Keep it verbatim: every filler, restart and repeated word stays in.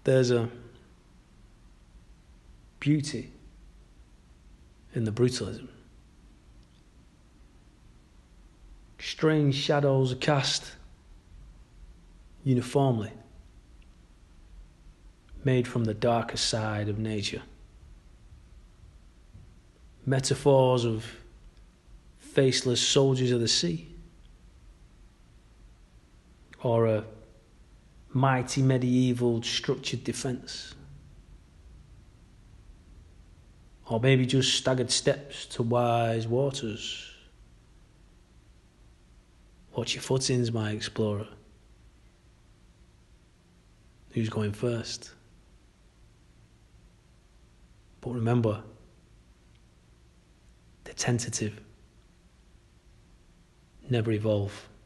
There's a beauty in the brutalism. Strange shadows are cast uniformly, made from the darker side of nature. Metaphors of faceless soldiers of the sea, or a mighty medieval structured defence, or maybe just staggered steps to wise waters. Watch your footings, my explorer. Who's going first? But remember, the tentative never evolve.